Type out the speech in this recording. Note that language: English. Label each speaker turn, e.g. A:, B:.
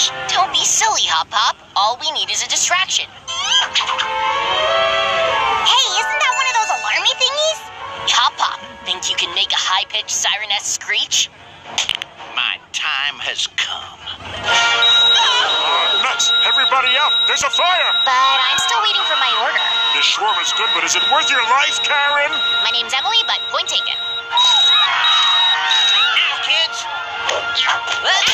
A: Shh, don't be silly, Hop Pop. All we need is a distraction.
B: Hey, isn't that one of those alarmy thingies?
A: Hop Pop, think you can make a high-pitched siren-esque screech?
C: My time has come.
D: Nuts! Everybody out! There's a fire!
B: But I'm still waiting for my order.
D: This shawarma's good, but is it worth your life, Karen?
B: My name's Emily, but point taken.
A: Now, kids. Let's